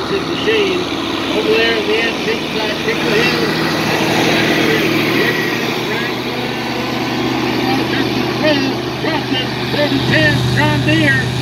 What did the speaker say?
massive machine. Over there in the antique side, Pickle Hill. Justin Crow, Crossing, 10, John Deere.